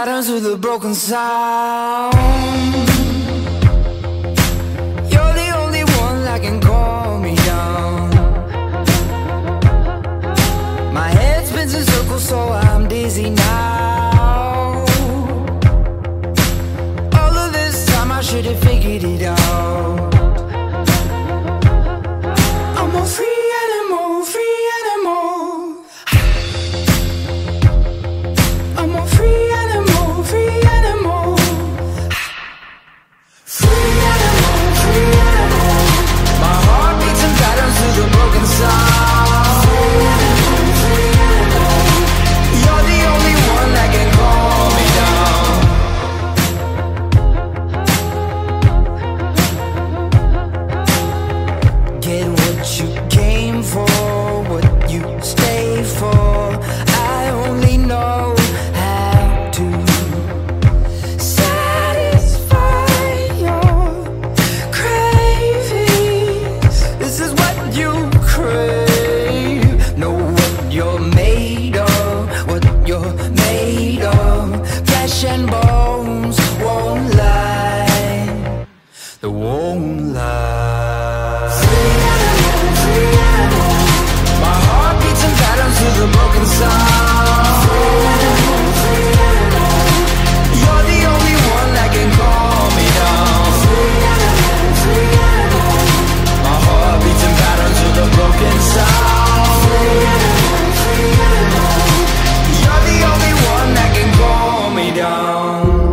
patterns with a broken sound. You're the only one that can calm me down. My head spins in circles so I'm dizzy now. All of this time I should have figured it out. I'm a free animal, free animal. I'm a free animal, free animal. Free animal, free animal. My heart beats in patterns to the broken sound. Free animal, free animal. You're the only one that can calm me down. Get what you came for, what you stay for. I only know how to satisfy your cravings. This is what you crave. Know what you're made of, what you're made of. Flesh and bones won't lie, they won't lie. Free animal, free animal. My heart beats in patterns to the broken sound. Free animal, free animal. You're the only one that can calm me down. Free animal, free animal. My heart beats in patterns to the broken sound. Free animal, free animal. You're the only one that can calm me down.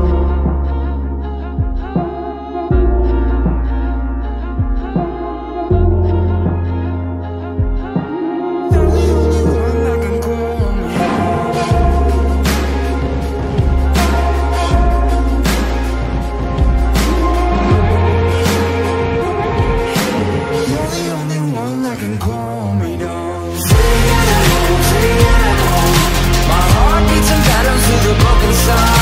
You're the only one that can calm me down. You're the only one that can calm me down. Free animal, free animal. My heart beats in patterns to the broken sound.